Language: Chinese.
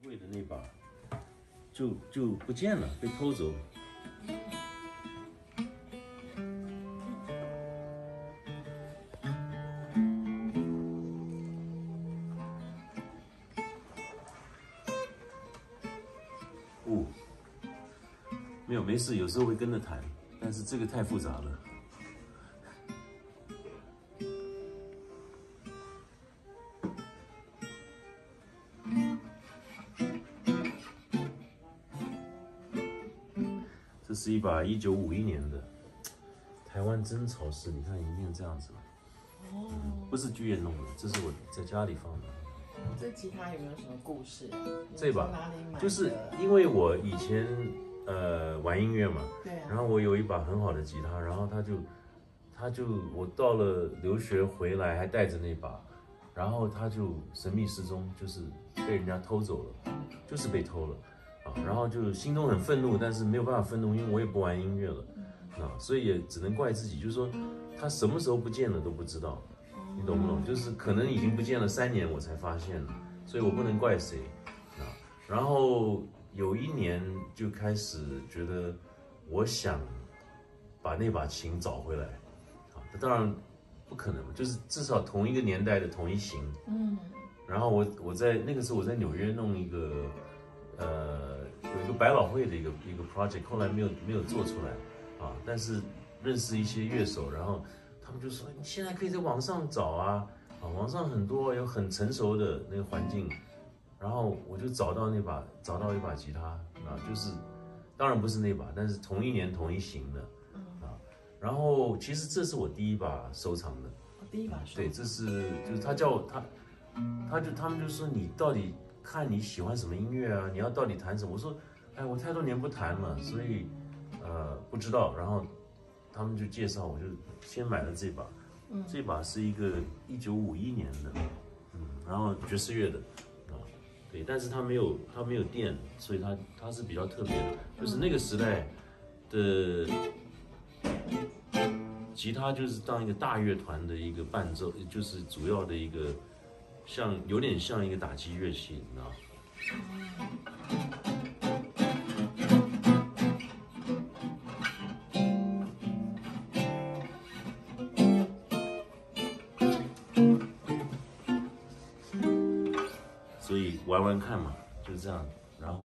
柜的那把就不见了，被偷走。哦，没有，没事，有时候会跟着弹，但是这个太复杂了。这是一把1951年的台湾真草式，你看一面这样子。哦，不是剧院弄的，这是我在家里放的。 这吉他有没有什么故事啊？ 这把哪里买的？ 就是因为我以前玩音乐嘛， 对啊， 然后我有一把很好的吉他，然后我到了留学回来还带着那把，然后他就神秘失踪，就是被人家偷走了，就是被偷了啊，然后就心中很愤怒，但是没有办法愤怒，因为我也不玩音乐了，所以也只能怪自己，就是说他什么时候不见了都不知道。你懂不懂？就是可能已经不见了3年，我才发现了，所以我不能怪谁啊。然后有一年就开始觉得，我想把那把琴找回来啊。当然不可能，就是至少同一个年代的同一型。然后我在那个时候我在纽约弄一个有一个百老汇的一个 project， 后来没有做出来啊，但是认识一些乐手，然后。他们就说：“你现在可以在网上找啊，网上很多有很成熟的那个环境。”然后我就找到一把吉他啊，就是当然不是那把，但是同一年同一型的啊。然后其实这是我第一把收藏的， 第一把收藏。 对，就是他们就说你到底看你喜欢什么音乐啊？你要到底弹什么？我说：“哎，我太多年不弹了，所以不知道。”然后。他们就介绍，我就先买了这把，这把是一个1951年的，然后爵士乐的，对，但是它没有电，所以它是比较特别的，就是那个时代的吉他就是当一个大乐团的一个伴奏，就是主要的一个有点像一个打击乐器，你知道。所以玩玩看嘛，就是这样。然后。